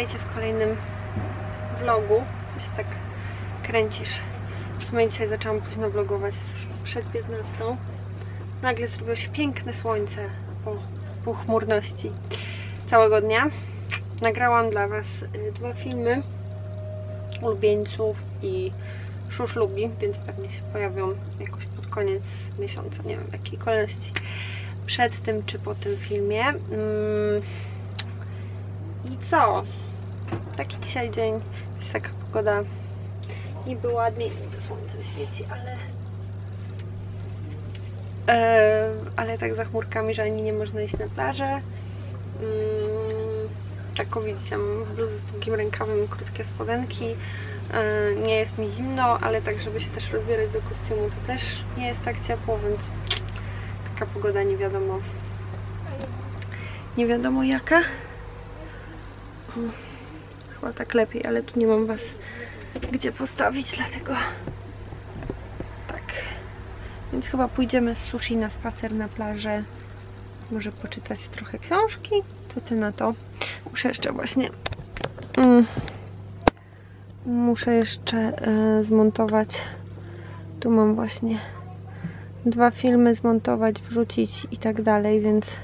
witajcie w kolejnym vlogu. Co się tak kręcisz? W sumie dzisiaj zaczęłam późno vlogować, już przed 15. Nagle zrobiło się piękne słońce po półchmurności całego dnia. Nagrałam dla Was 2 filmy ulubieńców i Szusz lubi, więc pewnie się pojawią jakoś pod koniec miesiąca, nie wiem w jakiej kolejności, przed tym czy po tym filmie. I co? Taki dzisiaj dzień, jest taka pogoda, niby ładnie, słońce świeci, ale tak za chmurkami, że ani nie można iść na plażę. Tak widzicie, mam bluzę z długim rękawem, krótkie spodenki. Nie jest mi zimno, ale tak żeby się też rozbierać do kostiumu, to też nie jest tak ciepło, więc taka pogoda nie wiadomo jaka. Chyba tak lepiej, ale tu nie mam Was gdzie postawić, dlatego tak. Więc chyba pójdziemy z Sushi na spacer na plażę. Może poczytać trochę książki. Co ty na to? Muszę jeszcze właśnie muszę jeszcze zmontować. Tu mam właśnie 2 filmy zmontować, wrzucić i tak dalej, więc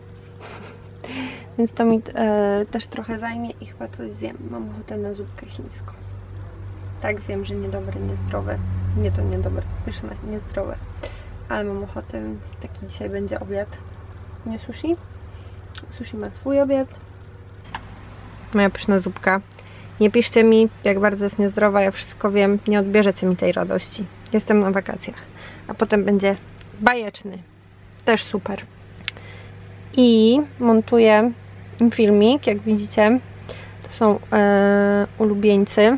to mi też trochę zajmie i chyba coś zjem. Mam ochotę na zupkę chińską. Tak, wiem, że niedobre, niezdrowe. Nie, to niedobre, pyszne, niezdrowe. Ale mam ochotę, więc taki dzisiaj będzie obiad. Nie sushi. Sushi ma swój obiad. Moja pyszna zupka. Nie piszcie mi, jak bardzo jest niezdrowa, ja wszystko wiem. Nie odbierzecie mi tej radości. Jestem na wakacjach. A potem będzie bajeczny. Też super. I montuję filmik, jak widzicie. To są ulubieńcy.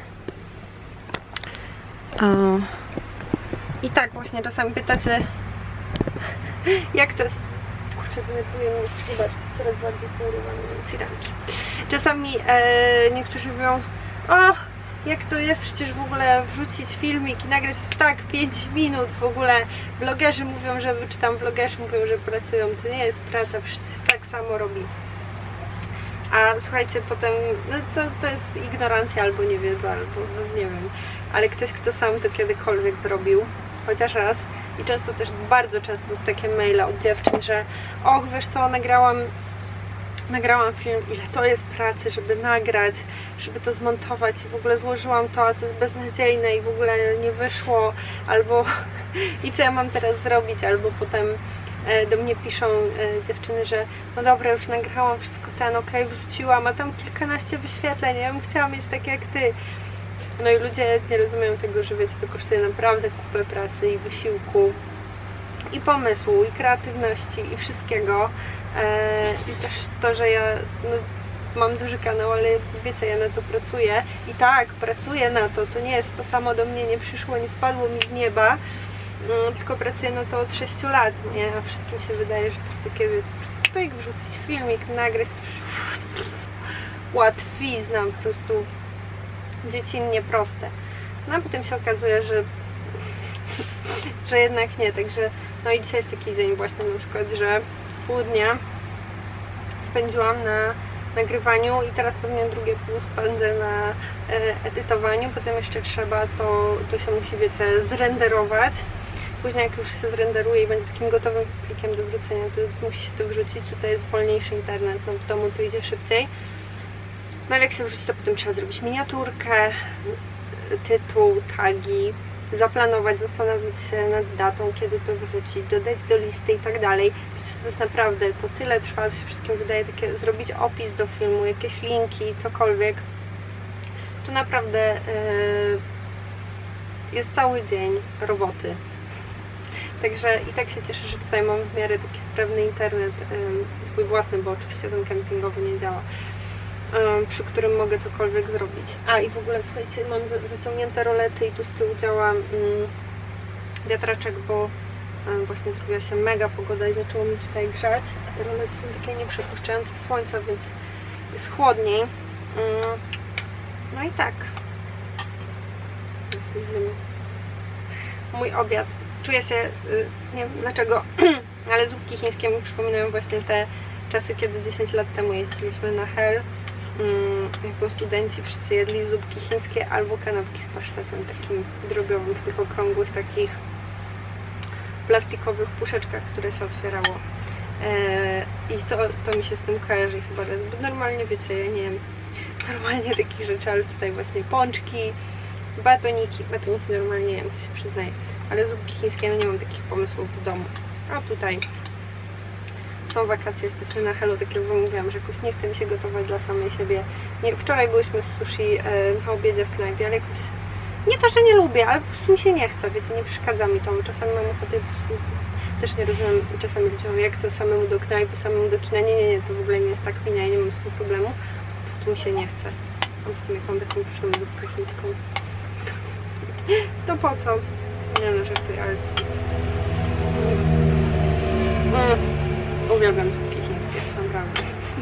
I tak właśnie czasami pytacie, jak to jest. Kurczę, denerwuję mnie, zobaczcie, coraz bardziej pourywane firanki. Czasami niektórzy mówią, o, jak to jest przecież w ogóle wrzucić filmik i nagrać tak 5 minut w ogóle. Vlogerzy mówią, że czytam, vlogerzy mówią, że pracują. To nie jest praca, przecież tak samo robi. A słuchajcie, potem no to jest ignorancja albo niewiedza, albo no, nie wiem. Ale ktoś, kto sam to kiedykolwiek zrobił, chociaż raz, i często też, bardzo często jest takie maile od dziewczyn, że och, wiesz co, nagrałam film, ile to jest pracy, żeby nagrać, żeby to zmontować i w ogóle złożyłam to, a to jest beznadziejne i w ogóle nie wyszło, albo i co ja mam teraz zrobić, albo potem do mnie piszą dziewczyny, że no dobra, już nagrałam wszystko, okej, wrzuciłam, a tam kilkanaście wyświetleń, ja bym chciała mieć tak jak ty. No i ludzie nie rozumieją tego, że wiecie, to kosztuje naprawdę kupę pracy i wysiłku i pomysłu, i kreatywności, i wszystkiego. I też to, że ja mam duży kanał, ale wiecie, ja na to pracuję i tak, pracuję na to, to nie jest to samo do mnie, nie przyszło, nie spadło mi z nieba, tylko pracuję na to od 6 lat, nie? A wszystkim się wydaje, że to jest takie, jest po prostu wrzucić filmik, nagrać, łatwizna, po prostu dziecinnie proste. No a potem się okazuje, że jednak nie, także no i dzisiaj jest taki dzień właśnie na przykład, że pół dnia spędziłam na nagrywaniu i teraz pewnie drugie pół spędzę na edytowaniu, potem jeszcze trzeba to się musi, wiecie, zrenderować. Później jak już się zrenderuje i będzie takim gotowym plikiem do wrzucenia, to musi się to wrzucić, tutaj jest wolniejszy internet, no w domu to idzie szybciej. No ale jak się wrzuci, to potem trzeba zrobić miniaturkę, tytuł, tagi, zaplanować, zastanowić się nad datą, kiedy to wrzucić, dodać do listy i tak dalej. Wiecie, to jest naprawdę, to tyle trwa, to się wszystkim wydaje, takie zrobić opis do filmu, jakieś linki, cokolwiek. Tu naprawdę jest cały dzień roboty. Także i tak się cieszę, że tutaj mam w miarę taki sprawny internet, swój własny, bo oczywiście ten kempingowy nie działa, przy którym mogę cokolwiek zrobić. A i w ogóle słuchajcie, mam zaciągnięte rolety i tu z tyłu działa wiatraczek, bo właśnie zrobiła się mega pogoda i zaczęło mi tutaj grzać. A te rolety są takie nieprzepuszczające słońca, więc jest chłodniej. No i tak. Mój obiad. Czuję się, nie wiem dlaczego, ale zupki chińskie mi przypominają właśnie te czasy, kiedy 10 lat temu jeździliśmy na Hel jako studenci wszyscy jedli zupki chińskie albo kanapki z pasztetem takim drobiowym w tych okrągłych takich plastikowych puszeczkach, które się otwierało. I to mi się z tym kojarzy chyba, bo normalnie wiecie, ja nie wiem normalnie takich rzeczy, ale tutaj właśnie pączki, batoniki normalnie jem, to się przyznaję, ale zupki chińskie, no nie mam takich pomysłów w domu. A tutaj są wakacje, jesteśmy na Hello, tak jak wam mówiłam, że jakoś nie chce mi się gotować dla samej siebie. Wczoraj byliśmy z sushi na obiedzie w knajpie, ale jakoś nie to, że nie lubię, ale po prostu mi się nie chce, wiecie, nie przeszkadza mi to. Czasami mam ochotę, po prostu też nie rozumiem, czasami ludzie mówią, jak to samemu do knajpy, samemu do kina. Nie, to w ogóle nie jest tak kpinia, ja nie mam z tym problemu. Po prostu mi się nie chce. Mam z tym, jak mam taką pyszną zupkę chińską. To po co? Nie no, żartuję, ale... Uwielbiam zupki chińskie, naprawdę.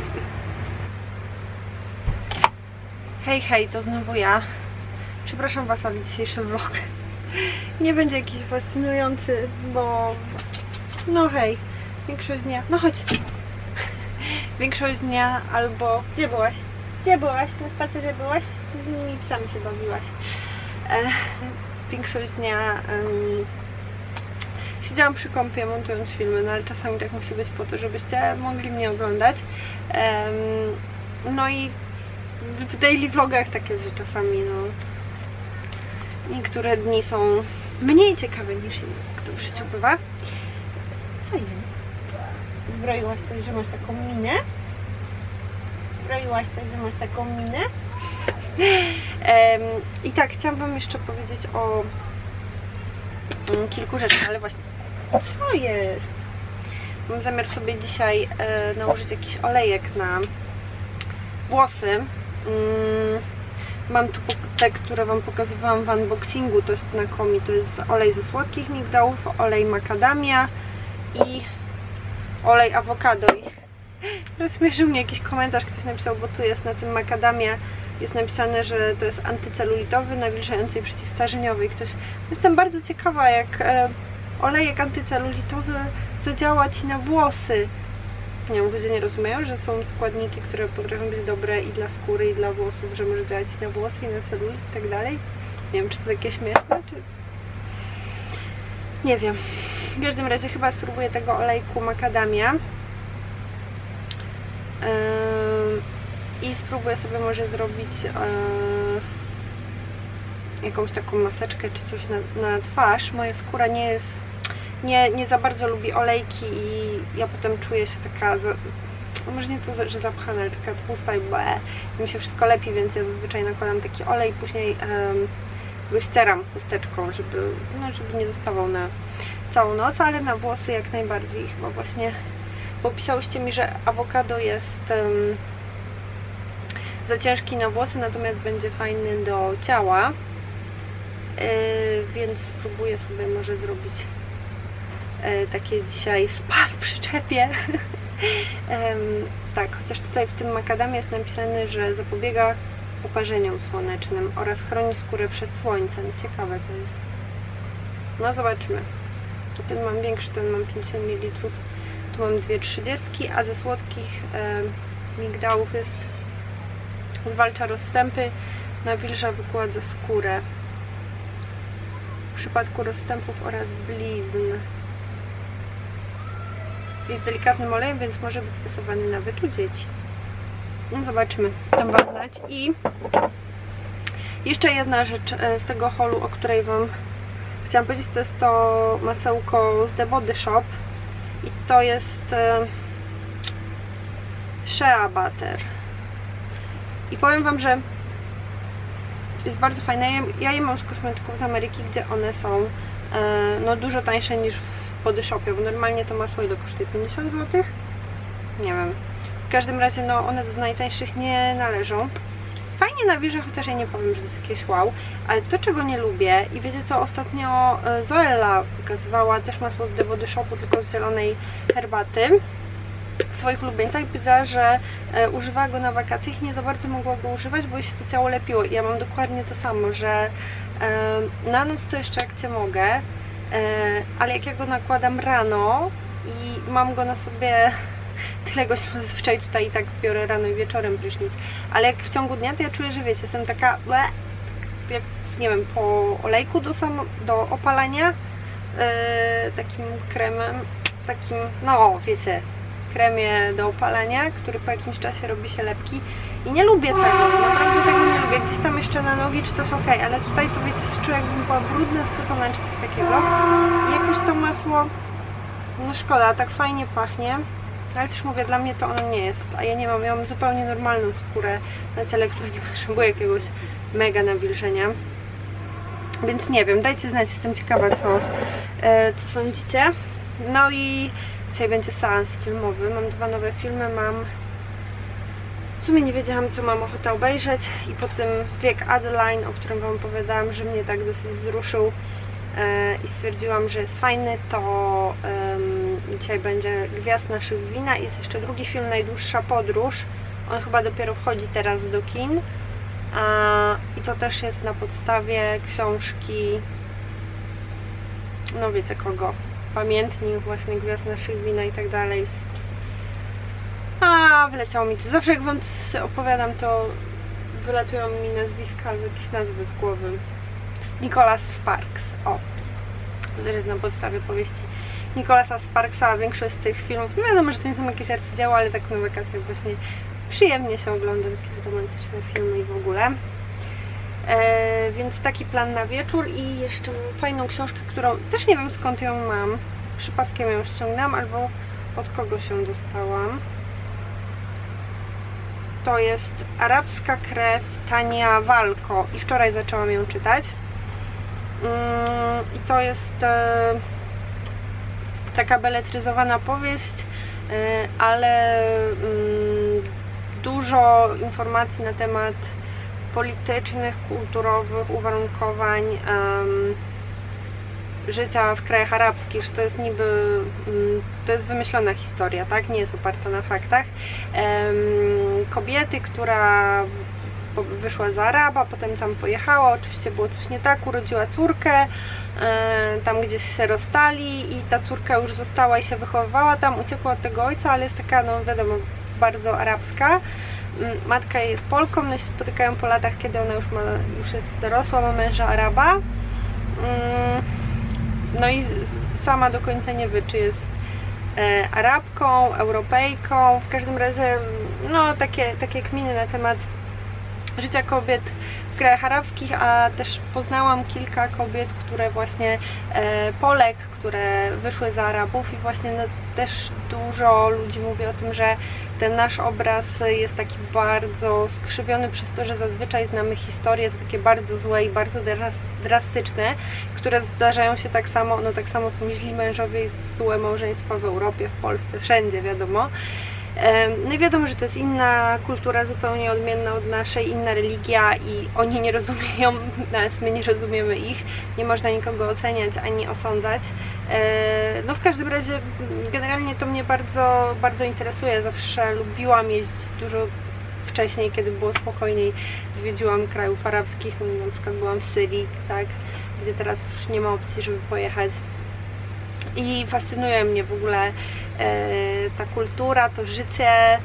Hej, to znowu ja. Przepraszam was, ale dzisiejszy vlog nie będzie jakiś fascynujący, bo... No hej, większość dnia... No chodź! Większość dnia albo... Gdzie byłaś? Gdzie byłaś? Na spacerze byłaś? Czy z innymi psami się bawiłaś? Większość dnia... Siedziałam przy kompie montując filmy, no ale czasami tak musi być po to, żebyście mogli mnie oglądać. No i w daily vlogach tak jest, że czasami no niektóre dni są mniej ciekawe niż inne, jak to w życiu bywa. Co jest? Zbroiłaś coś, że masz taką minę? Zbroiłaś coś, że masz taką minę? I tak, chciałam wam jeszcze powiedzieć o kilku rzeczach, ale właśnie co jest? Mam zamiar sobie dzisiaj nałożyć jakiś olejek na włosy. Mam tu te, które wam pokazywałam w unboxingu, to jest na Komi, to jest olej ze słodkich migdałów, olej makadamia i olej awokado. I rozśmieszył mnie jakiś komentarz, ktoś napisał, bo tu jest na tym makadamia, jest napisane, że to jest antycelulitowy, nawilżający i przeciwstarzeniowy. Jestem bardzo ciekawa, jak olejek antycelulitowy zadziała ci na włosy. Nie wiem, ludzie nie rozumieją, że są składniki, które potrafią być dobre i dla skóry, i dla włosów, że może działać na włosy i na celulit i tak dalej. Nie wiem, czy to takie śmieszne, czy... Nie wiem. W każdym razie chyba spróbuję tego olejku makadamia. I spróbuję sobie może zrobić jakąś taką maseczkę czy coś na twarz. Moja skóra nie jest, nie za bardzo lubi olejki i ja potem czuję się taka, może nie to, że zapchana, ale taka tłusta i mi się wszystko lepi, więc ja zazwyczaj nakładam taki olej i później go ścieram chusteczką, żeby nie zostawał na całą noc, ale na włosy jak najbardziej chyba właśnie, bo pisałyście mi, że awokado jest za ciężki na włosy, natomiast będzie fajny do ciała, więc spróbuję sobie może zrobić takie dzisiaj spa w przyczepie. Tak, chociaż tutaj w tym makadamie jest napisane, że zapobiega oparzeniom słonecznym oraz chroni skórę przed słońcem. Ciekawe to jest. No zobaczymy. Ten mam większy, ten mam 50 ml. Tu mam 2,30, a ze słodkich migdałów jest zwalcza rozstępy, nawilża, wygładza skórę w przypadku rozstępów oraz blizn. Jest delikatnym olejem, więc może być stosowany nawet u dzieci. No zobaczymy, dam wam znać. I jeszcze jedna rzecz z tego haulu, o której wam chciałam powiedzieć, to jest to masełko z The Body Shop i to jest Shea Butter. I powiem wam, że jest bardzo fajne. Ja je mam z kosmetyków z Ameryki, gdzie one są no dużo tańsze niż w Body Shopie, bo normalnie to masło ile kosztuje? 50 zł? Nie wiem. W każdym razie no one do najtańszych nie należą. Fajnie nawilża, chociaż ja nie powiem, że to jest jakieś wow, ale to, czego nie lubię, i wiecie co, ostatnio Zoella pokazywała też masło z The Body Shopu, tylko z zielonej herbaty w swoich ulubieńcach i powiedziała, że używała go na wakacjach i nie za bardzo mogła go używać, bo jej się to ciało lepiło. I ja mam dokładnie to samo, że na noc to jeszcze jak cię mogę, ale jak ja go nakładam rano i mam go na sobie tyle gości, zazwyczaj tutaj i tak biorę rano i wieczorem prysznic, ale jak w ciągu dnia, to ja czuję, że wiecie, jestem taka jak, nie wiem, po olejku do opalania, takim kremem, takim, no wiecie, kremie do opalania, który po jakimś czasie robi się lepki i nie lubię tego, naprawdę tego nie lubię. Gdzieś tam jeszcze na nogi czy coś ok, ale tutaj to wiecie, się czuję, jakbym była brudna, spocona czy coś takiego i jakoś to masło, no szkoda, tak fajnie pachnie, ale też mówię, dla mnie to ono nie jest, a ja nie mam, ja mam zupełnie normalną skórę na ciele, która nie potrzebuje jakiegoś mega nawilżenia, więc nie wiem, dajcie znać, jestem ciekawa co sądzicie. No i dzisiaj będzie seans filmowy, mam 2 nowe filmy, w sumie nie wiedziałam, co mam ochotę obejrzeć i po tym Wiek Adeline, o którym wam opowiadałam, że mnie tak dosyć wzruszył i stwierdziłam, że jest fajny, to dzisiaj będzie Gwiazd naszych wina i jest jeszcze drugi film, Najdłuższa podróż, on chyba dopiero wchodzi teraz do kin i to też jest na podstawie książki, no wiecie kogo, Pamiętnik właśnie Gwiazd naszych wina i tak dalej. Wyleciało mi to. Zawsze jak wam coś opowiadam, to wylatują mi nazwiska albo jakieś nazwy z głowy. Nicholas Sparks. O, to też jest na podstawie powieści Nicholasa Sparksa, a większość z tych filmów, no wiadomo, że to nie są jakieś arcydzieła, ale tak na wakacjach właśnie przyjemnie się ogląda takie romantyczne filmy i w ogóle. Więc taki plan na wieczór i jeszcze mam fajną książkę, którą też nie wiem skąd ją mam. Przypadkiem ją ściągnęłam albo od kogoś ją dostałam. To jest Arabska krew Tania Walko i wczoraj zaczęłam ją czytać. I to jest taka beletryzowana powieść, ale dużo informacji na temat politycznych, kulturowych uwarunkowań życia w krajach arabskich, że to jest niby, to jest wymyślona historia, tak? Nie jest oparta na faktach. Kobiety, która wyszła z Araba, potem tam pojechała, oczywiście było coś nie tak, urodziła córkę, tam gdzieś się rozstali i ta córka już została i się wychowywała tam, uciekła od tego ojca, ale jest taka, no wiadomo, bardzo arabska. Matka jej jest Polką, no się spotykają po latach, kiedy ona już jest dorosła, ma męża Araba. No i sama do końca nie wie, czy jest Arabką, Europejką. W każdym razie, no takie kminy na temat życia kobiet w krajach arabskich, a też poznałam kilka kobiet, które właśnie, Polek, które wyszły za Arabów i właśnie no, też dużo ludzi mówi o tym, że ten nasz obraz jest taki bardzo skrzywiony przez to, że zazwyczaj znamy historie takie bardzo złe i bardzo drastyczne, które zdarzają się tak samo, no tak samo są źli mężowie i złe małżeństwa w Europie, w Polsce, wszędzie wiadomo. No i wiadomo, że to jest inna kultura, zupełnie odmienna od naszej, inna religia i oni nie rozumieją nas, my nie rozumiemy ich, nie można nikogo oceniać ani osądzać. No w każdym razie generalnie to mnie bardzo, bardzo interesuje, zawsze lubiłam jeździć dużo wcześniej, kiedy było spokojniej, zwiedziłam krajów arabskich, no, na przykład byłam w Syrii, tak, gdzie teraz już nie ma opcji, żeby pojechać. I fascynuje mnie w ogóle ta kultura, to życie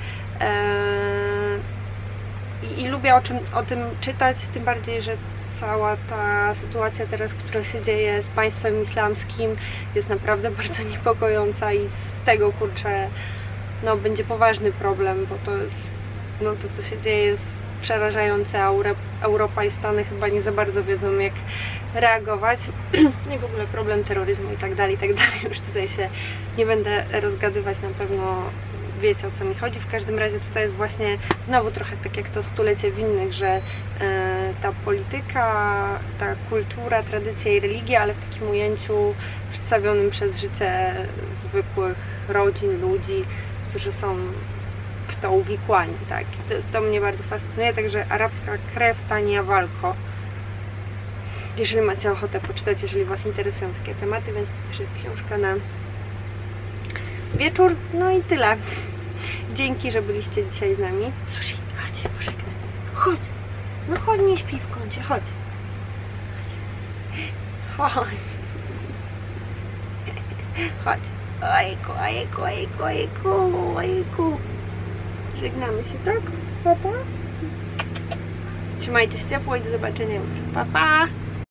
i lubię o tym czytać, tym bardziej, że cała ta sytuacja teraz, która się dzieje z państwem islamskim, jest naprawdę bardzo niepokojąca i z tego, kurczę, no będzie poważny problem, bo to jest, no to co się dzieje jest przerażające, a Europa i Stany chyba nie za bardzo wiedzą, jak reagować. No i w ogóle problem terroryzmu i tak dalej, już tutaj się nie będę rozgadywać, na pewno wiecie, o co mi chodzi. W każdym razie tutaj jest właśnie znowu trochę tak jak to stulecie winnych, że ta polityka, ta kultura, tradycja i religia, ale w takim ujęciu przedstawionym przez życie zwykłych rodzin, ludzi, którzy są w to uwikłani, tak. To mnie bardzo fascynuje, także Arabska krew Tania Walko. Jeżeli macie ochotę poczytać, jeżeli was interesują takie tematy, więc to też jest książka na wieczór. No i tyle. Dzięki, że byliście dzisiaj z nami. Sushi, chodź, pożegnaj. Chodź. No chodź, nie śpi w kącie, chodź. Chodź. Chodź. Ojejku, ojejku, ojejku, ojejku, ojejku. Żegnamy się, tak? Pa, pa. Trzymajcie się ciepło i do zobaczenia jutro. Pa, pa.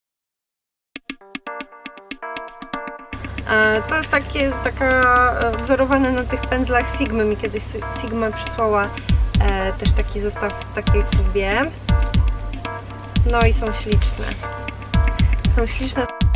To jest taka wzorowane na tych pędzlach Sigmy. Mi kiedyś Sigma przysłała też taki zestaw w takiej kubie. No i są śliczne. Są śliczne.